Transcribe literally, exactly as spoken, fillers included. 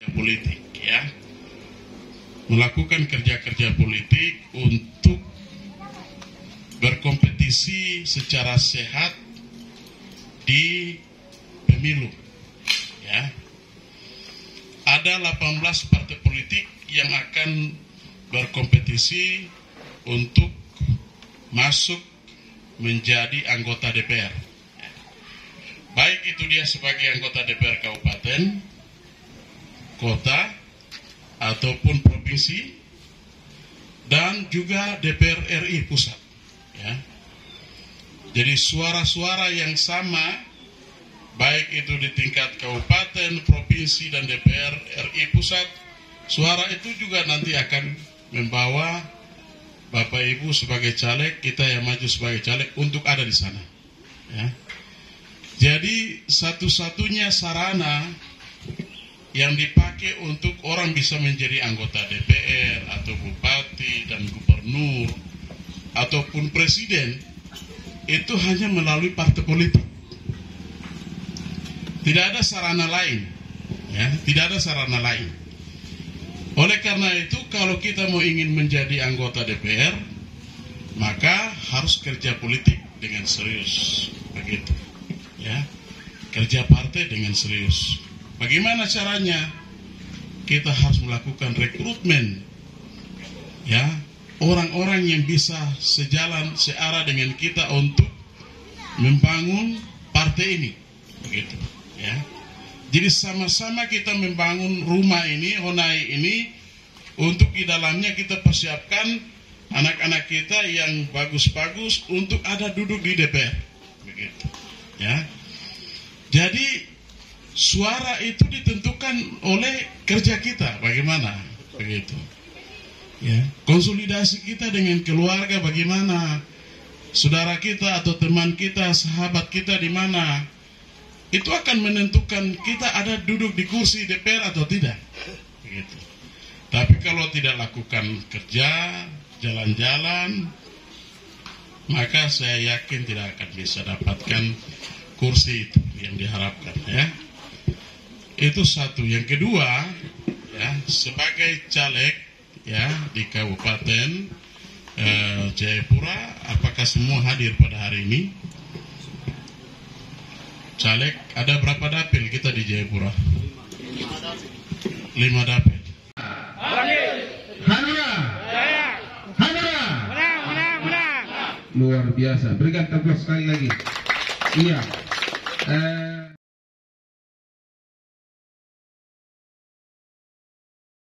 politik, ya, melakukan kerja-kerja politik untuk berkompetisi secara sehat di pemilu, ya. Ada delapan belas partai politik yang akan berkompetisi untuk masuk menjadi anggota D P R. Baik itu dia sebagai anggota D P R kabupaten, kota, ataupun provinsi, dan juga D P R R I pusat. Ya. Jadi suara-suara yang sama, baik itu di tingkat kabupaten, provinsi, dan D P R R I pusat, suara itu juga nanti akan membawa Bapak Ibu sebagai caleg, kita yang maju sebagai caleg untuk ada di sana. Ya. Jadi satu-satunya sarana yang dipakai untuk orang bisa menjadi anggota D P R atau bupati dan gubernur ataupun presiden itu hanya melalui partai politik. Tidak ada sarana lain, ya, tidak ada sarana lain. Oleh karena itu, kalau kita mau ingin menjadi anggota D P R, maka harus kerja politik dengan serius, begitu, ya, kerja partai dengan serius. Bagaimana caranya? Kita harus melakukan rekrutmen, ya, orang-orang yang bisa sejalan, searah dengan kita untuk membangun partai ini, begitu, ya. Jadi sama-sama kita membangun rumah ini, Honai ini, untuk di dalamnya kita persiapkan anak-anak kita yang bagus-bagus untuk ada duduk di D P R, begitu, ya. Jadi suara itu ditentukan oleh kerja kita, bagaimana, begitu. Ya, konsolidasi kita dengan keluarga bagaimana, saudara kita atau teman kita, sahabat kita di mana, itu akan menentukan kita ada duduk di kursi D P R atau tidak. Begitu. Tapi kalau tidak lakukan kerja, jalan-jalan, maka saya yakin tidak akan bisa dapatkan kursi itu yang diharapkan, ya. Itu satu. Yang kedua, ya, sebagai caleg, ya, di Kabupaten eh, Jayapura, apakah semua hadir pada hari ini? Caleg, ada berapa dapil kita di Jayapura? Lima dapil. Hanura, Hanura, luar biasa. Berikan tepuk sekali lagi. Iya. Eh,